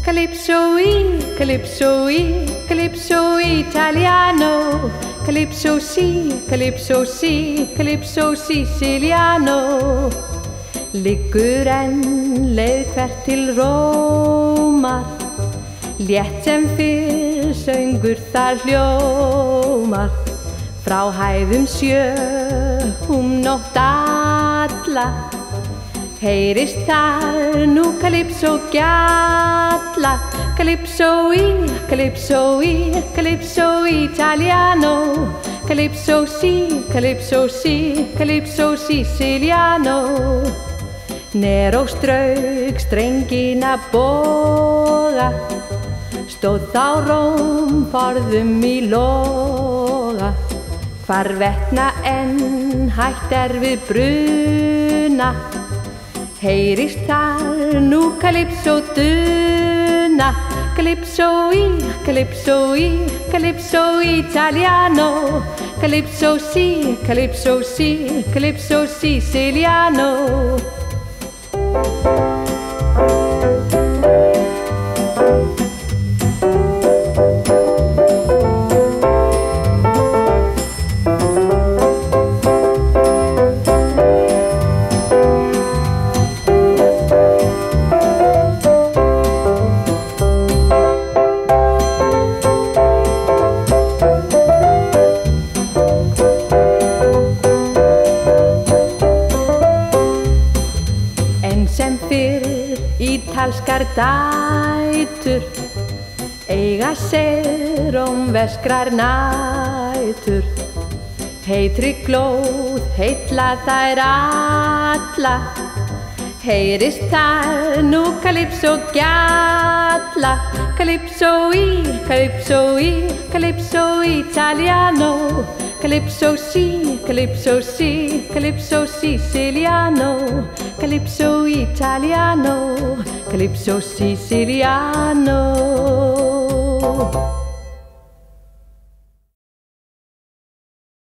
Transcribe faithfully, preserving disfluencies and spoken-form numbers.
Calypso y, calypso y, calypso italiano. Calypso sí, calypso sí, calypso siciliano. Liggur enn leið hvert til Rómar, létt sem fyrr söngur þar hljómar. Frá hæðum sjö um nótt alla, heyrist þar nú calypso gjalla. Calypso y, calypso y, calypso italiano. Calypso sí, calypso sí, calypso siciliano. Neró strauk strengina boga, stóð þá Róm forðum í loga. Hvarvetna enn hætt er við bruna, heyrist þar nú calypso duna. Calypso y, calypso y, calypso italiano. Calypso sí, calypso sí, calypso siciliano. Sem fyrir ítalskar dætur eiga sér rómverskrar nætur. Heitri glóð heilla þær alla, heyrist þar nú calypso gjalla. Calypso y, calypso y, calypso italiano. Calypso sí, calypso sí, calypso siciliano. Calypso italiano, calypso siciliano.